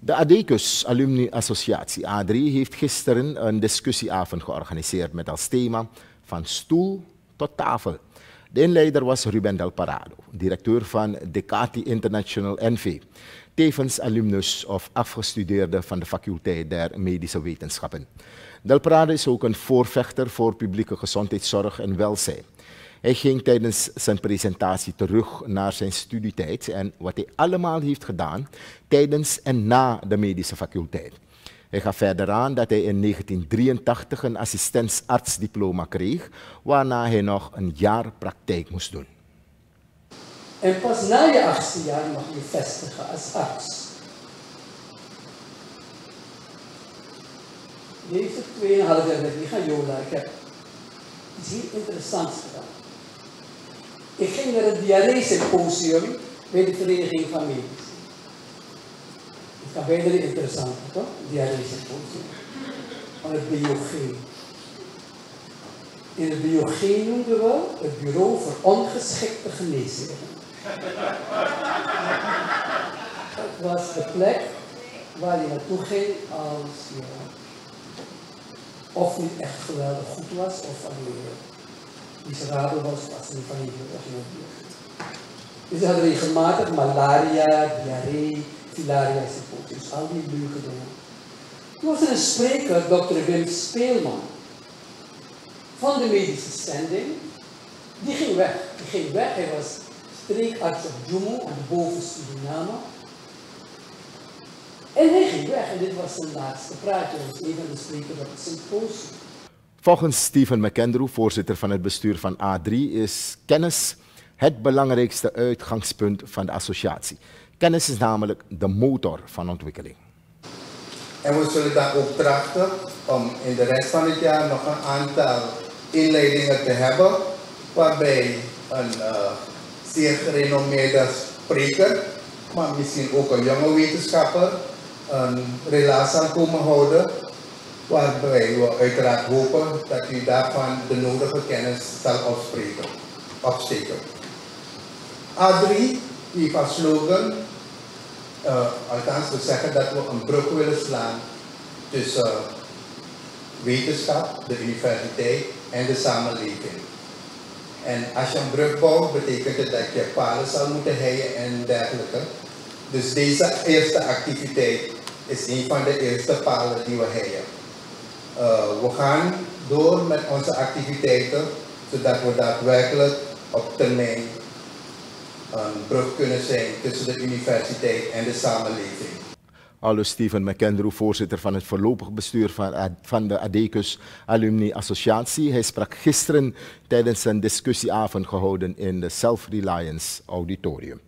De ADECUS Alumni Associatie A3 heeft gisteren een discussieavond georganiseerd met als thema van stoel tot tafel. De inleider was Ruben Del Parado, directeur van Decati International NV, tevens alumnus of afgestudeerde van de faculteit der medische wetenschappen. Del Parado is ook een voorvechter voor publieke gezondheidszorg en welzijn. Hij ging tijdens zijn presentatie terug naar zijn studietijd en wat hij allemaal heeft gedaan tijdens en na de medische faculteit. Hij gaf verder aan dat hij in 1983 een assistentsartsdiploma kreeg, waarna hij nog een jaar praktijk moest doen. En pas na je 18e jaar mag je vestigen als arts. Deze 2,5 jaar met Liga Jola, ik heb iets heel interessants gedaan. Ik ging naar het diarree-symposium bij de Vereniging van Medici. Het kan bijna interessant, toch? Diarree-symposium. Van het biogeen. In het biogeen noemden we het Bureau voor Ongeschikte Geneesmiddelen. Het was de plek waar je naartoe ging als je of niet echt geweldig goed was, of alleen miserabel was, als een van je dus ze hadden regelmatig malaria, diarree, filaria symposiums, al die leuke dingen. Toen was er een spreker, Dr. Wim Speelman, van de medische zending. Die ging weg. Hij was streekarts op Jumu, aan de boven Suriname. En hij ging weg en dit was zijn laatste praatje. Hij was een van de sprekers op het symposium. Volgens Stephen McAndrew, voorzitter van het bestuur van A3, is kennis het belangrijkste uitgangspunt van de associatie. Kennis is namelijk de motor van ontwikkeling. En we zullen dan ook trachten om in de rest van het jaar nog een aantal inleidingen te hebben, waarbij een zeer gerenommeerde spreker, maar misschien ook een jonge wetenschapper, een relatie zal komen houden, waarbij we uiteraard hopen dat u daarvan de nodige kennis zal opsteken. A3 heeft als slogan, althans we zeggen dat we een brug willen slaan tussen wetenschap, de universiteit en de samenleving. En als je een brug bouwt, betekent het dat je palen zal moeten heien en dergelijke. Dus deze eerste activiteit is een van de eerste palen die we heien. We gaan door met onze activiteiten, zodat we daadwerkelijk op termijn een brug kunnen zijn tussen de universiteit en de samenleving. Aldus Stephen McAndrew, voorzitter van het voorlopig bestuur van de ADECUS Alumni Associatie. Hij sprak gisteren tijdens een discussieavond gehouden in de Self-Reliance Auditorium.